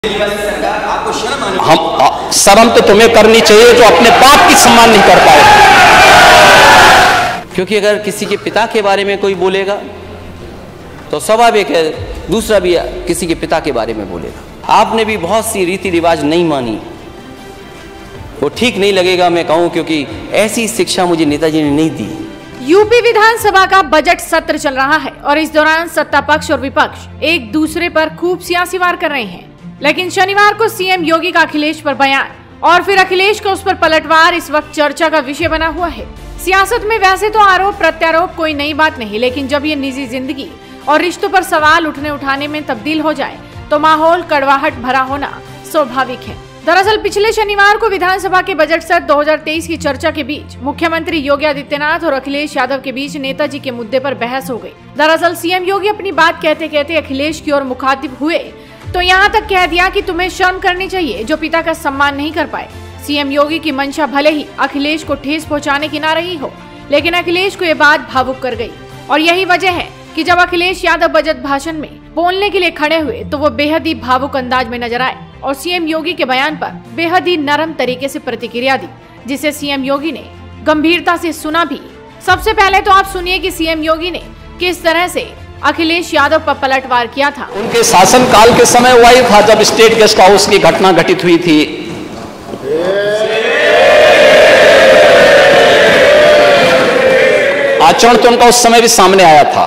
सरकार आपको शर्म आनी हम शर्म तो तुम्हें करनी चाहिए जो अपने बाप की सम्मान नहीं कर पाए। क्योंकि अगर किसी के पिता के बारे में कोई बोलेगा तो स्वाभाविक है दूसरा भी किसी के पिता के बारे में बोलेगा। आपने भी बहुत सी रीति रिवाज नहीं मानी, वो ठीक नहीं लगेगा मैं कहूं, क्योंकि ऐसी शिक्षा मुझे नेताजी ने नहीं दी। यूपी विधानसभा का बजट सत्र चल रहा है और इस दौरान सत्ता पक्ष और विपक्ष एक दूसरे पर खूब सियासी वार कर रहे हैं। लेकिन शनिवार को सीएम योगी का अखिलेश पर बयान और फिर अखिलेश का उस पर पलटवार इस वक्त चर्चा का विषय बना हुआ है। सियासत में वैसे तो आरोप प्रत्यारोप कोई नई बात नहीं, लेकिन जब ये निजी जिंदगी और रिश्तों पर सवाल उठाने में तब्दील हो जाए तो माहौल कड़वाहट भरा होना स्वाभाविक है। दरअसल पिछले शनिवार को विधानसभा के बजट सत्र 2023 की चर्चा के बीच मुख्यमंत्री योगी आदित्यनाथ और अखिलेश यादव के बीच नेताजी के मुद्दे पर बहस हो गई। दरअसल सीएम योगी अपनी बात कहते कहते अखिलेश की ओर मुखातिब हुए तो यहाँ तक कह दिया कि तुम्हें शर्म करनी चाहिए जो पिता का सम्मान नहीं कर पाए। सीएम योगी की मंशा भले ही अखिलेश को ठेस पहुँचाने की ना रही हो, लेकिन अखिलेश को ये बात भावुक कर गयी और यही वजह है कि जब अखिलेश यादव बजट भाषण में बोलने के लिए खड़े हुए तो वो बेहद ही भावुक अंदाज में नजर आए और सीएम योगी के बयान पर बेहद ही नरम तरीके से प्रतिक्रिया दी, जिसे सीएम योगी ने गंभीरता से सुना भी। सबसे पहले तो आप सुनिए कि सीएम योगी ने किस तरह से अखिलेश यादव पर पलटवार किया था। उनके शासन काल के समय वही था जब स्टेट गेस्ट हाउस की घटना घटित हुई थी। आचरण तो उनका उस समय भी सामने आया था।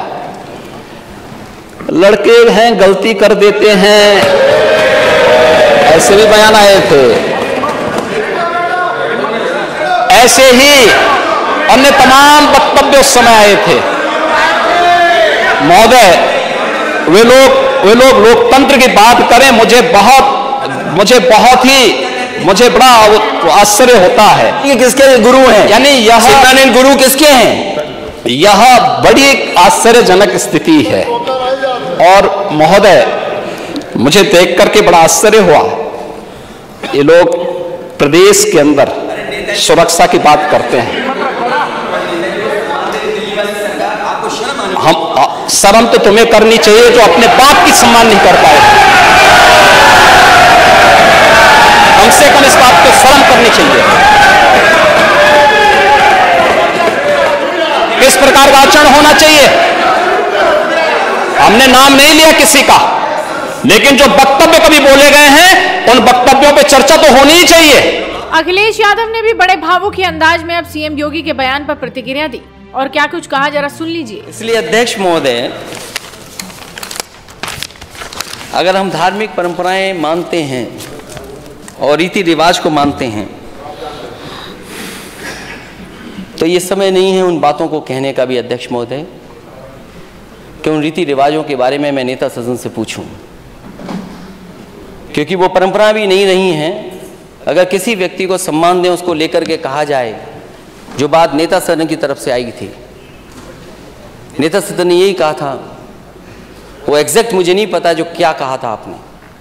लड़के हैं गलती कर देते हैं, ऐसे भी बयान आए थे। ऐसे ही अन्य तमाम वक्तव्य उस समय आए थे। महोदय, वे लोग लोकतंत्र की बात करें, मुझे बड़ा आश्चर्य होता है। ये किसके गुरु हैं? यानी यह गुरु किसके हैं? यह बड़ी आश्चर्यजनक स्थिति है। और महोदय, मुझे देख करके बड़ा आश्चर्य हुआ। ये लोग प्रदेश के अंदर सुरक्षा की बात करते हैं। हम शर्म तो तुम्हें करनी चाहिए जो अपने बाप की सम्मान नहीं कर पाए। कम से कम इस बात को शर्म करनी चाहिए। किस प्रकार का आचरण होना चाहिए? हमने नाम नहीं लिया किसी का, लेकिन जो वक्तव्य कभी बोले गए हैं उन वक्तव्यों पे चर्चा तो होनी ही चाहिए। अखिलेश यादव ने भी बड़े भावुक अंदाज में अब सीएम योगी के बयान पर प्रतिक्रिया दी और क्या कुछ कहा जरा सुन लीजिए। इसलिए अध्यक्ष महोदय, अगर हम धार्मिक परंपराएं मानते हैं और रीति रिवाज को मानते हैं तो ये समय नहीं है उन बातों को कहने का भी अध्यक्ष महोदय कि उन रीति रिवाजों के बारे में मैं नेता सदन से पूछूं, क्योंकि वो परंपरा भी नहीं रही हैं। अगर किसी व्यक्ति को सम्मान दें, उसको लेकर के कहा जाए, जो बात नेता सदन की तरफ से आई थी, नेता सदन ने यही कहा था, वो एग्जैक्ट मुझे नहीं पता जो क्या कहा था आपने।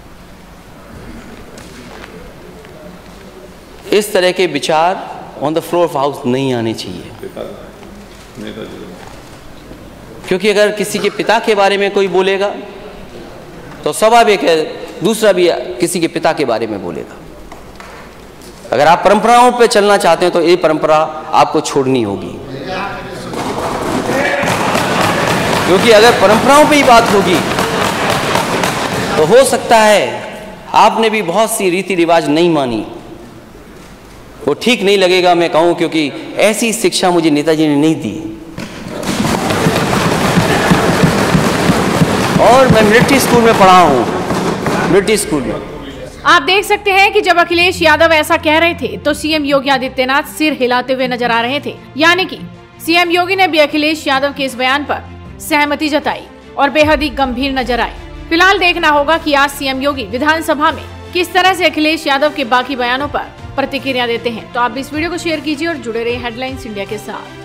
इस तरह के विचार on the floor of house नहीं आने चाहिए, क्योंकि अगर किसी के पिता के बारे में कोई बोलेगा तो स्वाभाविक है दूसरा भी किसी के पिता के बारे में बोलेगा। अगर आप परंपराओं पे चलना चाहते हैं तो ये परंपरा आपको छोड़नी होगी, क्योंकि अगर परंपराओं पे ही बात होगी तो हो सकता है आपने भी बहुत सी रीति रिवाज नहीं मानी, वो ठीक नहीं लगेगा मैं कहूं, क्योंकि ऐसी शिक्षा मुझे नेताजी ने नहीं दी। और मैं मिलिट्री स्कूल में पढ़ा हूं, मिलिट्री स्कूल में। आप देख सकते हैं कि जब अखिलेश यादव ऐसा कह रहे थे तो सीएम योगी आदित्यनाथ सिर हिलाते हुए नजर आ रहे थे, यानी कि सीएम योगी ने भी अखिलेश यादव के इस बयान पर सहमति जताई और बेहद ही गंभीर नजर आए। फिलहाल देखना होगा कि आज सीएम योगी विधानसभा में किस तरह से अखिलेश यादव के बाकी बयानों पर प्रतिक्रिया देते हैं। तो आप इस वीडियो को शेयर कीजिए और जुड़े रहिए हेडलाइंस इंडिया के साथ।